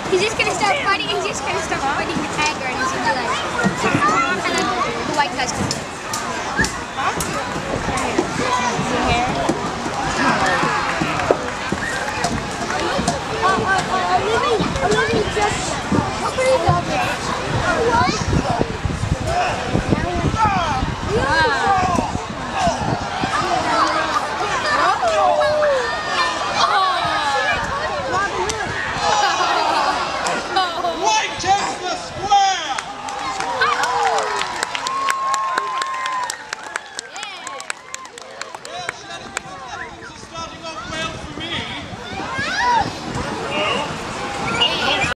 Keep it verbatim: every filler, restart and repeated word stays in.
He's just gonna start fighting. He's just gonna start fighting the tiger, and he's gonna be like, and then the white guy's gonna.